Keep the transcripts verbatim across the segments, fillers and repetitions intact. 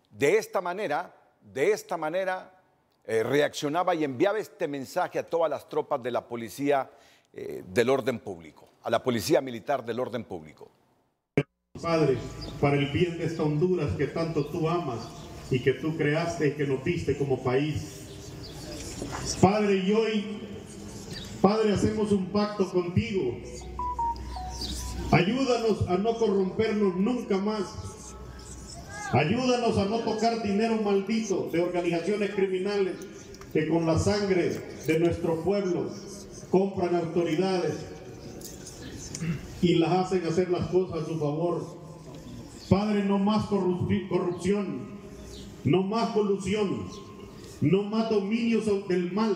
De esta manera, de esta manera, eh, reaccionaba y enviaba este mensaje a todas las tropas de la policía eh, del orden público, a la policía militar del orden público. Padre, para el bien de esta Honduras que tanto tú amas y que tú creaste y que nos diste como país. Padre, y hoy, Padre, hacemos un pacto contigo. Ayúdanos a no corrompernos nunca más. Ayúdanos a no tocar dinero maldito de organizaciones criminales que con la sangre de nuestro pueblo compran autoridades y las hacen hacer las cosas a su favor. Padre, no más corrupción, no más colusión, no más dominio del mal,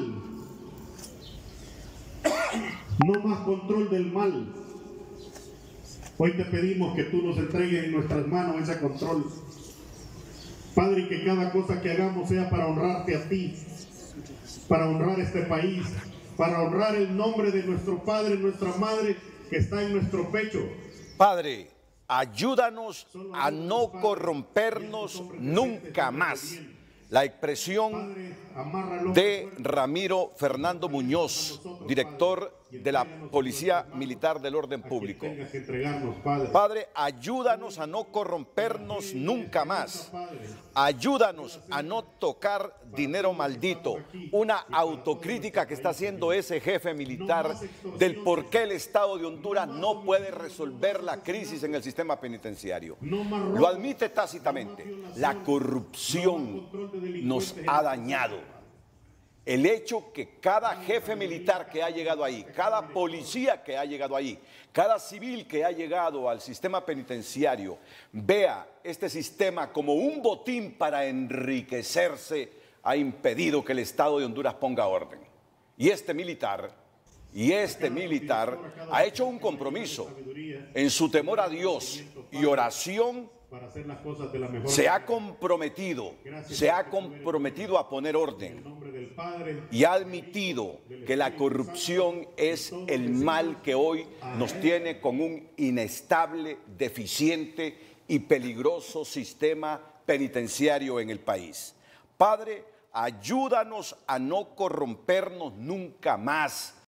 no más control del mal. Hoy te pedimos que tú nos entregues en nuestras manos ese control. Padre, y que cada cosa que hagamos sea para honrarte a ti, para honrar este país, para honrar el nombre de nuestro Padre, nuestra Madre, que está en nuestro pecho. Padre, ayúdanos a no corrompernos nunca más. La expresión de Ramiro Fernando Muñoz, director de la Policía Militar del Orden Público. Padre, ayúdanos a no corrompernos nunca más. Ayúdanos a no tocar dinero maldito. Una autocrítica que está haciendo ese jefe militar del por qué el Estado de Honduras no puede resolver la crisis en el sistema penitenciario. Lo admite tácitamente. La corrupción nos ha dañado. El hecho que cada jefe militar que ha llegado ahí, cada policía que ha llegado ahí, cada civil que ha llegado al sistema penitenciario, vea este sistema como un botín para enriquecerse, ha impedido que el Estado de Honduras ponga orden. Y este militar, y este militar ha hecho un compromiso en su temor a Dios y oración. Para hacer las cosas de la mejor se ha manera. comprometido, se ha comprometido a poner orden y ha admitido que la corrupción es el mal que hoy nos tiene con un inestable, deficiente y peligroso sistema penitenciario en el país. Padre, ayúdanos a no corrompernos nunca más.